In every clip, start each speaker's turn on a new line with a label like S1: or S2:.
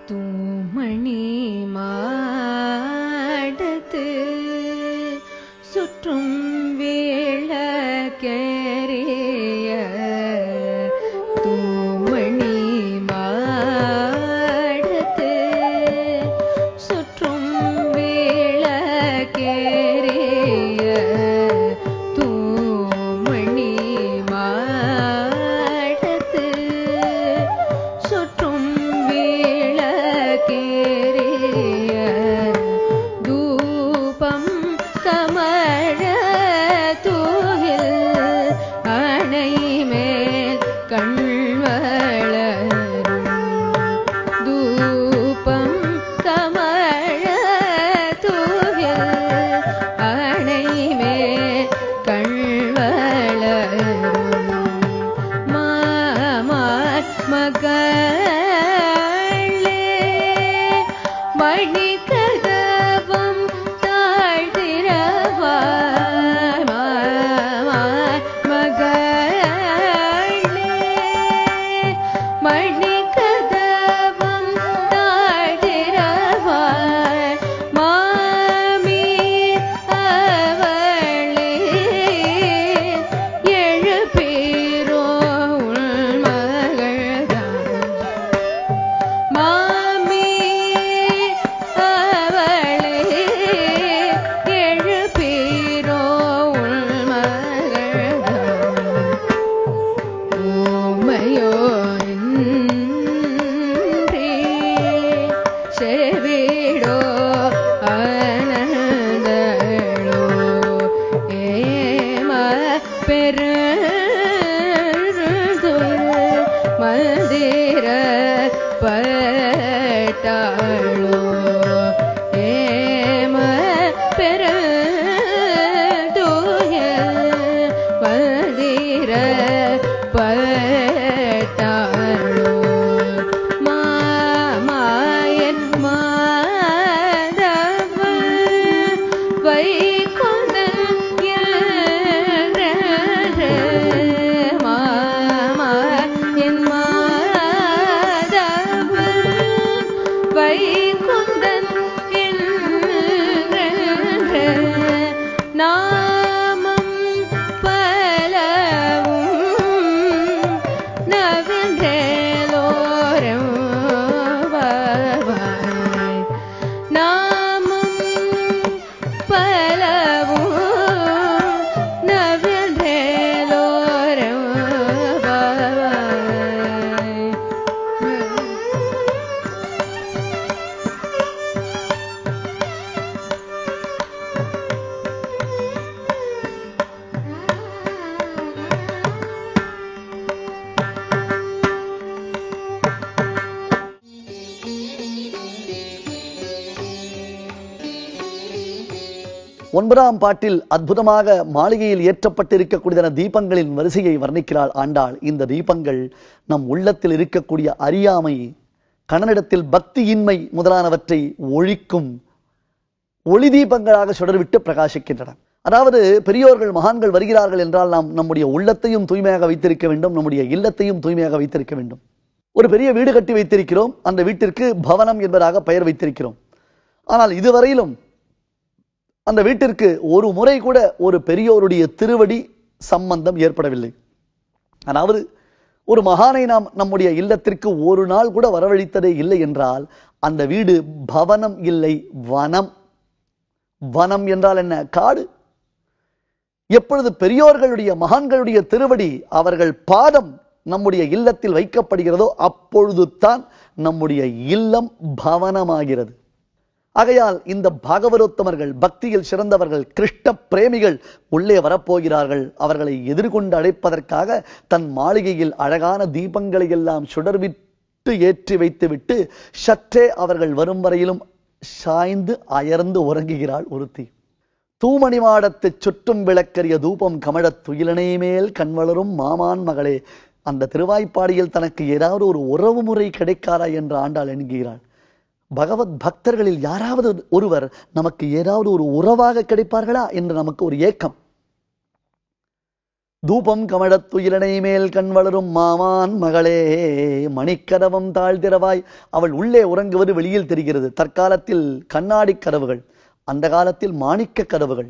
S1: தூமணி மாடத்து சுற்றும் விளக்கேறிய தூமணி மாடத்து சுற்றும் விளக்கேறிய தூமணி மாடத்து சுற்றும் விளக்கேறிய தூபம் கமழ தூகில் அணை மேல் கண்வளரும் தூபம் கமழ தூகில் அணை மேல் கண்வளரும் மாமார் மகளே மணி கதவம் தாழ்த்திரவாய் மாமார் மகளே மணி கதவம் தாழ்த்திரவாய் மாமீர் அவளே எழுப்பீரோ உள் மகள்தான் மாமீர் அவளே எழுப்பீரோ உள் மகள்தான் ஊமையோ இன்றி செவிடோ ஆனந்தளோ ஏம பெருந்துரு மந்திர பட்டாளோ ஏம பெருந்துய மந்திர பட்டாளோ மாமாயன் மாதவ வைகுந்தன் மாமாயன் மாதவ வைகுந்தன் நாமம் பலவும் நவின்றேலோரம் வாவாய் நாமம் பலவும் நவின்றேலோரம் வாவாய்
S2: ஒன்பதாம் பாட்டில் அற்புதமாக மாளிகையில் ஏற்றப்பட்டிருக்கக்கூடியதான தீபங்களின் வரிசையை வர்ணிக்கிறாள் ஆண்டாள். இந்த தீபங்கள் நம் உள்ளத்தில் இருக்கக்கூடிய அறியாமை, கணனிடத்தில் பக்தியின்மை முதலானவற்றை ஒழிக்கும் ஒளி தீபங்களாக சுடர்விட்டு பிரகாசிக்கின்றன. அதாவது பெரியோர்கள் மகான்கள் வருகிறார்கள் என்றால் நாம் நம்முடைய உள்ளத்தையும் தூய்மையாக வைத்திருக்க வேண்டும், நம்முடைய இல்லத்தையும் தூய்மையாக வைத்திருக்க வேண்டும். ஒரு பெரிய வீடு கட்டி வைத்திருக்கிறோம், அந்த வீட்டிற்கு பவனம் என்பதாக பெயர் வைத்திருக்கிறோம். ஆனால் இதுவரையிலும் அந்த வீட்டிற்கு ஒரு முறை கூட ஒரு பெரியோருடைய திருவடி சம்பந்தம் ஏற்படவில்லை. அதாவது ஒரு மகானை நாம் நம்முடைய இல்லத்திற்கு ஒரு நாள் கூட வரவழைத்ததே இல்லை என்றால் அந்த வீடு பவனம் இல்லை, வனம். வனம் என்றால் என்ன? காடு. எப்பொழுது பெரியோர்களுடைய மகான்களுடைய திருவடி, அவர்கள் பாதம் நம்முடைய இல்லத்தில் வைக்கப்படுகிறதோ அப்பொழுது தான் நம்முடைய இல்லம் பவனமாகிறது. ஆகையால் இந்த பாகவதோத்தமர்கள், பக்தியில் சிறந்தவர்கள், கிருஷ்ண பிரேமிகள் உள்ளே வரப்போகிறார்கள். அவர்களை எதிர்கொண்டு அழைப்பதற்காக தன் மாளிகையில் அழகான தீபங்களை எல்லாம் சுடர்விட்டு ஏற்றி வைத்துவிட்டு சற்றே அவர்கள் வரும் வரையிலும் சாய்ந்து அயர்ந்து உறங்குகிறாள் ஒருத்தி. தூமணி மாடத்து சுற்றும் விளக்கரிய தூபம் கமழத் துயிலனை மேல் கண்வளரும் மாமான் மகளே. அந்த திருவாய்ப்பாடியில் தனக்கு ஏதாவது ஒரு உறவு முறை கிடைக்காதா என்று ஆண்டாள் என்கிறாள். பகவத் பக்தர்களில் யாராவது ஒருவர் நமக்கு ஏதாவது ஒரு உறவாக கிடைப்பார்களா என்று நமக்கு ஒரு ஏக்கம். தூபம் கமழத்துயிலனை மேல் கண் வளரும் மாமான் மகளே மணிக்கதவம் தாழ்திரவாய். அவள் உள்ளே உறங்குவது வெளியில் தெரிகிறது. தற்காலத்தில் கண்ணாடி கதவுகள், அந்த காலத்தில் மாணிக்க கதவுகள்.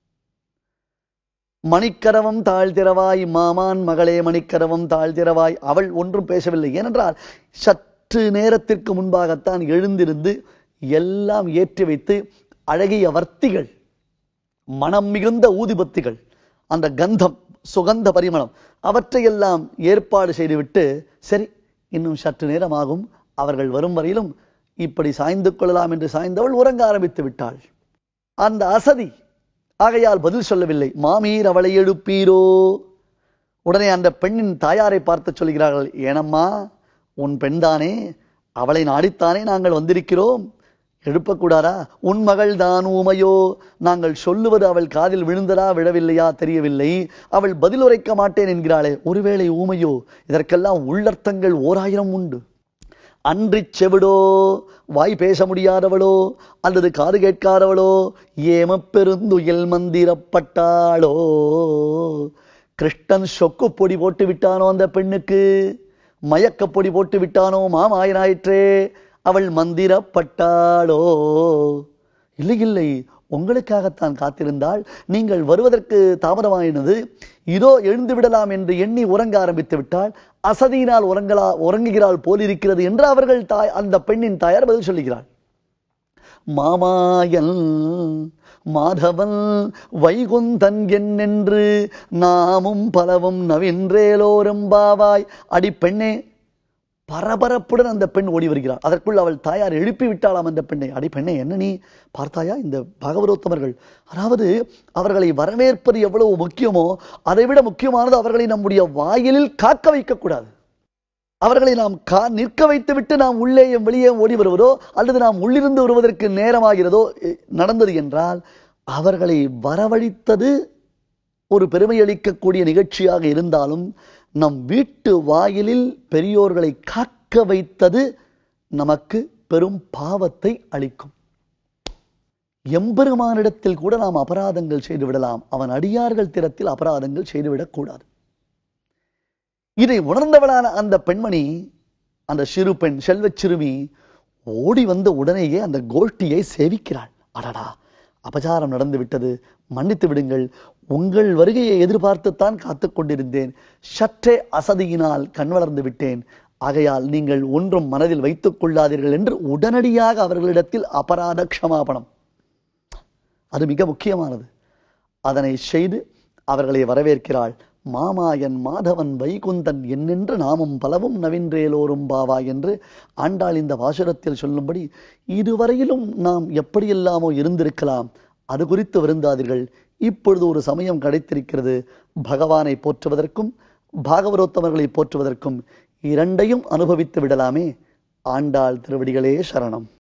S2: மணிக்கதவம் தாழ்திரவாய் மாமான் மகளே மணிக்கதவம் தாழ்திரவாய். அவள் ஒன்றும் பேசவில்லை. ஏனென்றால் சற்று நேரத்திற்கு முன்பாகத்தான் எழுந்திருந்து எல்லாம் ஏற்றி வைத்து அழகிய வர்த்திகள், மனம் மிகுந்த ஊதிபத்திகள், அந்த கந்தம், சுகந்த பரிமளம், அவற்றையெல்லாம் ஏற்பாடு செய்துவிட்டு, சரி இன்னும் சற்று நேரம் ஆகும், அவர்கள் வரும் வரையிலும் இப்படி சாய்ந்து கொள்ளலாம் என்று சாய்ந்தவள் உறங்க ஆரம்பித்து விட்டாள். அந்த அசதி ஆகையால் பதில் சொல்லவில்லை. மாமீர் அவளை எழுப்பீரோ? உடனே அந்த பெண்ணின் தாயாரை பார்த்து சொல்கிறார்கள், ஏனம்மா உன் பெண்தானே, அவளை நாடித்தானே நாங்கள் வந்திருக்கிறோம், எழுப்பக்கூடாதா? உன் மகள் தான் ஊமையோ? நாங்கள் சொல்லுவது அவள் காதில் விழுந்ததா விழவில்லையா தெரியவில்லை, அவள் பதில் உரைக்க மாட்டேன் என்கிறாளே, ஒருவேளை ஊமையோ? இதற்கெல்லாம் உள்ளர்த்தங்கள் 1000 உண்டு. அன்றி செவிடோ, வாய் பேச முடியாதவளோ, அல்லது காது கேட்காதவளோ, ஏம பெருந்துயில் மந்திரப்பட்டாளோ? கிருஷ்ணன் சொக்கு பொடி போட்டு விட்டானோ அந்த பெண்ணுக்கு, மயக்க பொடி போட்டு விட்டானோ மாமாயனாயிற்றே, அவள் மந்திரப்பட்டாளோ? இல்லை இல்லை, உங்களுக்காகத்தான் காத்திருந்தாள், நீங்கள் வருவதற்கு தாமதமாயினது, இதோ எழுந்து விடலாம் என்று எண்ணி உறங்க ஆரம்பித்து விட்டாள், அசதியினால் உறங்குகிறாள் போலிருக்கிறது என்று அவர்கள் அந்த பெண்ணின் தாயார் பதில் சொல்லுகிறாள். மாமாயன் மாதவன் வைகுந்தன் என்னென்று நாமும் பலவும் நவின்றேலோரெம்பாவாய். அடி பெண்ணே, பரபரப்புடன் அந்த பெண் ஓடி வருகிறாள். அதற்குள் அவள் தாயார் எழுப்பி விட்டாளாம் அந்த பெண்ணை. அடி பெண்ணே, என்ன நீ பார்த்தாயா இந்த பாகவதோத்தமர்கள், அதாவது அவர்களை வரவேற்பது எவ்வளவு முக்கியமோ அதைவிட முக்கியமானது அவர்களை நம்முடைய வாயிலில் காக்க வைக்கக்கூடாது. அவர்களை நாம் நிற்க வைத்து விட்டு நாம் உள்ளேயும் வெளியே ஓடி வருவதோ அல்லது நாம் உள்ளிருந்து வருவதற்கு நேரமாகிறதோ நடந்தது என்றால், அவர்களை வரவழைத்தது ஒரு பெருமை அளிக்கக்கூடிய நிகழ்ச்சியாக இருந்தாலும் நம் வீட்டு வாயிலில் பெரியோர்களை காக்க வைத்தது நமக்கு பெரும் பாவத்தை அளிக்கும். எம்பெருமானிடத்தில் கூட நாம் அபராதங்கள் செய்துவிடலாம், அவன் அடியார்கள் திறத்தில் அபராதங்கள் செய்துவிடக் கூடாது. இதை உணர்ந்தவளான அந்த பெண்மணி, அந்த சிறு பெண், செல்வச் சிறுமி ஓடி வந்த உடனேயே அந்த கோஷ்டியை சேவிக்கிறாள். அடடா, அபச்சாரம் நடந்து விட்டது, மன்னித்து விடுங்கள், உங்கள் வருகையை எதிர்பார்த்துத்தான் காத்துக் கொண்டிருந்தேன், சற்றே அசதியினால் கண் வளர்ந்து விட்டேன், ஆகையால் நீங்கள் ஒன்றும் மனதில் வைத்துக் கொள்ளாதீர்கள் என்று உடனடியாக அவர்களிடத்தில் அபராத க்ஷமாபணம், அது மிக முக்கியமானது, அதனை செய்து அவர்களை வரவேற்கிறாள். மாமாயன் மாதவன் வைகுந்தன் என்னென்று நாமும் பலவும் நவின்றேலோரும் பாவா என்று ஆண்டாள் இந்த வாசகத்தில் சொல்லும்படி, இதுவரையிலும் நாம் எப்படியெல்லாமோ இருந்திருக்கலாம், அது குறித்து வருந்தாதீர்கள், இப்பொழுது ஒரு சமயம் கிடைத்திருக்கிறது, பகவானை போற்றுவதற்கும் பாகவதோத்தமர்களை போற்றுவதற்கும் இரண்டையும் அனுபவித்து விடலாமே. ஆண்டாள் திருவடிகளே சரணம்.